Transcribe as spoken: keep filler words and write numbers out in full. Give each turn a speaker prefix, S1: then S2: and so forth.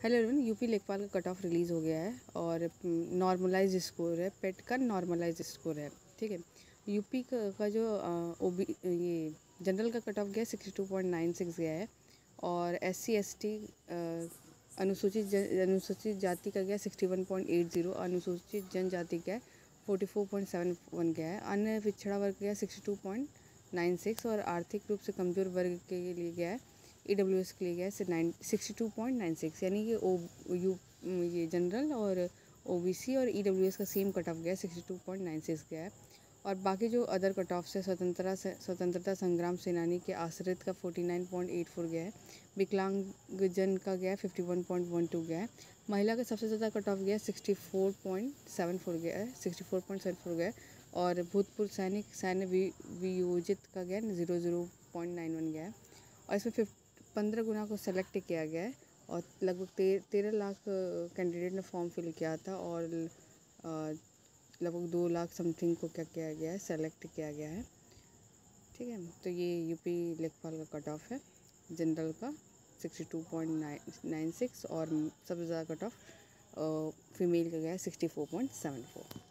S1: Hello everyone, UP लेखपाल का cut of release हो गया है और नॉर्मलाइज स्कोर है, पेट का नॉर्मलाइज स्कोर है। ठीक है, यूपी का, का जो ओ बी ये जनरल का कट ऑफ गया sixty two point nine six गया है और एस सी एस टी अनुसूचित अनुसूचित जाति का गया sixty one point eight zero, अनुसूचित जनजाति का forty four point seven one गया है, अन्य पिछड़ा वर्ग गया sixty two point nine six और आर्थिक रूप से कमज़ोर वर्ग के लिए गया है ई डब्ल्यू एस के लिए गया है nine sixty two point nine six, यानी कि ओ यू ये जनरल और ओ बी सी और ई डब्ल्यू एस का सेम कट ऑफ गया है sixty two point nine six गया है। और बाकी जो अदर कट ऑफ से स्वतंत्रता स्वतंत्रता संग्राम सेनानी के आश्रित का forty nine point eight four गया है, विकलांगजन का गया है fifty one point one two गया है, महिला का सबसे ज़्यादा कट ऑफ गया है sixty four point seven four गया है sixty four point seven four गया है और भूतपूर्व सैनिक सैन्य वियोजित का गया है zero zero point nine one गया है। और इसमें पंद्रह गुना को सेलेक्ट किया गया है और लगभग ते, तेरह लाख कैंडिडेट ने फॉर्म फिल किया था और लगभग दो लाख समथिंग को क्या किया गया है, सेलेक्ट किया गया है। ठीक है, तो ये यूपी लेखपाल का कट ऑफ है जनरल का sixty two point nine six और सबसे ज़्यादा कट ऑफ फीमेल का गया है sixty four point seven four.